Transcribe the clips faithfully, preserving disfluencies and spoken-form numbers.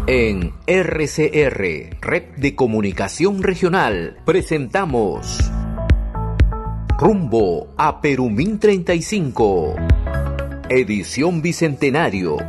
En R C R, Red de Comunicación Regional, presentamos Rumbo a Perumín treinta y cinco, edición Bicentenario.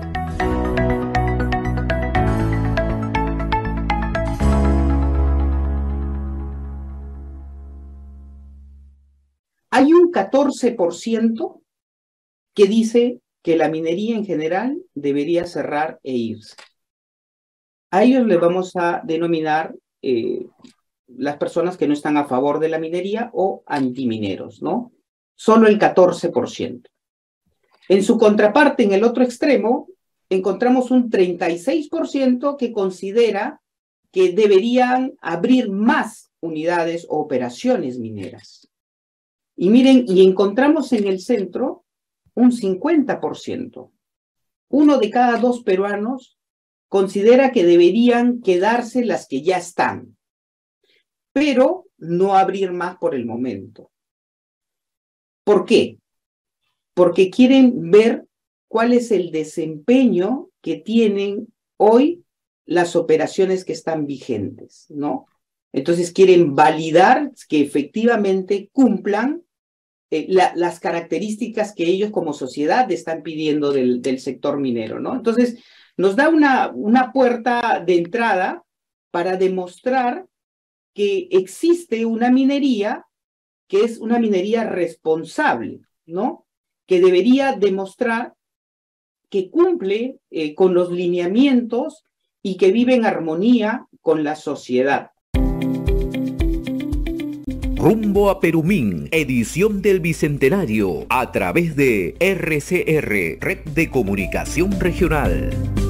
Hay un catorce por ciento que dice que la minería en general debería cerrar e irse. A ellos les vamos a denominar eh, las personas que no están a favor de la minería o antimineros, ¿no? Solo el catorce por ciento. En su contraparte, en el otro extremo, encontramos un treinta y seis por ciento que considera que deberían abrir más unidades o operaciones mineras. Y miren, y encontramos en el centro un cincuenta por ciento. Uno de cada dos peruanos considera que deberían quedarse las que ya están, pero no abrir más por el momento. ¿Por qué? Porque quieren ver cuál es el desempeño que tienen hoy las operaciones que están vigentes, ¿no? Entonces quieren validar que efectivamente cumplan eh, la, las características que ellos como sociedad están pidiendo del, del sector minero, ¿no? Entonces nos da una, una puerta de entrada para demostrar que existe una minería que es una minería responsable, ¿no? Que debería demostrar que cumple eh, con los lineamientos y que vive en armonía con la sociedad. Rumbo a Perumín, edición del Bicentenario, a través de R C R, Red de Comunicación Regional.